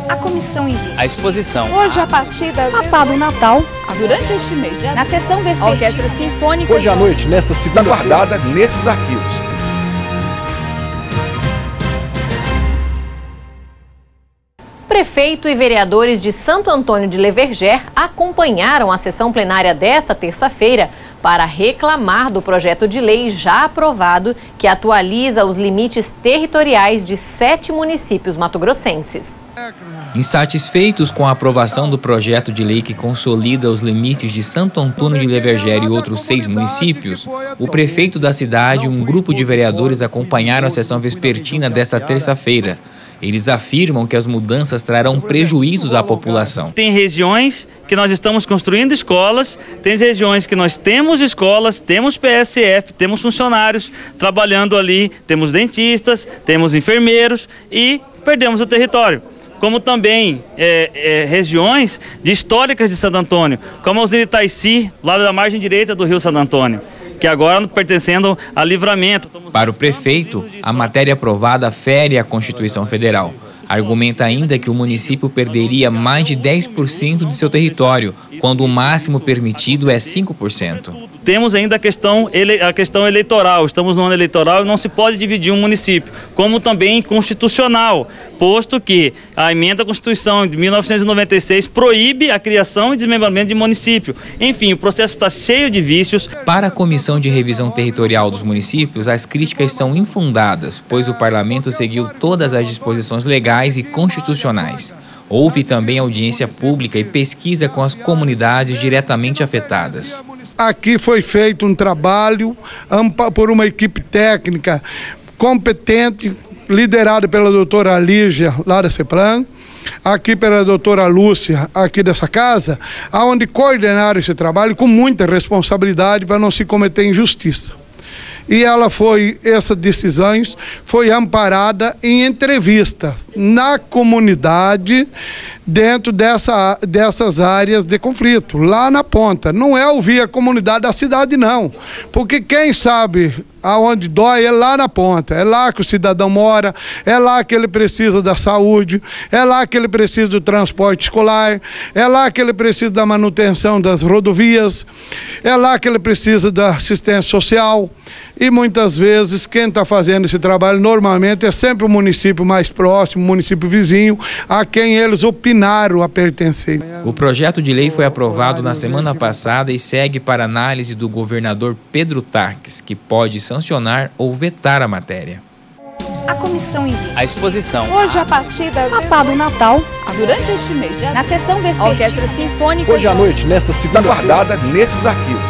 A comissão em vídeo. A exposição. Hoje, a partir das... Passado o Natal. Durante este mês de abril. Na sessão vespertina. A Orquestra Sinfônica. Hoje à noite, nesta cidade guardada nesses arquivos. Prefeito e vereadores de Santo Antônio de Leverger acompanharam a sessão plenária desta terça-feira para reclamar do projeto de lei já aprovado que atualiza os limites territoriais de 7 municípios mato-grossenses. Insatisfeitos com a aprovação do projeto de lei que consolida os limites de Santo Antônio de Leverger e outros 6 municípios, o prefeito da cidade e um grupo de vereadores acompanharam a sessão vespertina desta terça-feira. Eles afirmam que as mudanças trarão prejuízos à população. Tem regiões que nós estamos construindo escolas, tem regiões que nós temos escolas, temos PSF, temos funcionários trabalhando ali, temos dentistas, temos enfermeiros e perdemos o território. Como também regiões históricas de Santo Antônio, como a usina Itaici, lá da margem direita do rio Santo Antônio, que agora pertencendo a Livramento. Para o prefeito, a matéria aprovada fere a Constituição Federal. Argumenta ainda que o município perderia mais de 10% de seu território, quando o máximo permitido é 5%. Temos ainda a questão eleitoral, estamos no ano eleitoral e não se pode dividir um município, como também constitucional, posto que a emenda à Constituição de 1996 proíbe a criação e desmembramento de município. Enfim, o processo está cheio de vícios. Para a Comissão de Revisão Territorial dos Municípios, as críticas são infundadas, pois o parlamento seguiu todas as disposições legais e constitucionais. Houve também audiência pública e pesquisa com as comunidades diretamente afetadas. Aqui foi feito um trabalho por uma equipe técnica competente, liderada pela doutora Lígia, lá da CEPLAN, aqui pela doutora Lúcia, aqui dessa casa, onde coordenaram esse trabalho com muita responsabilidade para não se cometer injustiça. E essas decisões foi amparada em entrevistas na comunidade, dentro dessas áreas de conflito, lá na ponta. Não é ouvir a comunidade da cidade, não. Porque quem sabe aonde dói é lá na ponta. É lá que o cidadão mora, é lá que ele precisa da saúde, é lá que ele precisa do transporte escolar, é lá que ele precisa da manutenção das rodovias, é lá que ele precisa da assistência social. E muitas vezes quem está fazendo esse trabalho normalmente é sempre o município mais próximo, o município vizinho, a quem eles opinaram a pertencer. O projeto de lei foi aprovado na semana passada e segue para análise do governador Pedro Taques, que pode sancionar ou vetar a matéria. A comissão em vídeo. A exposição. Hoje, a partir das... Passado o Natal. Durante este mês de abril. Na sessão vespertina. A Orquestra Sinfônica. Hoje à noite, nesta cidade guardada nesses arquivos.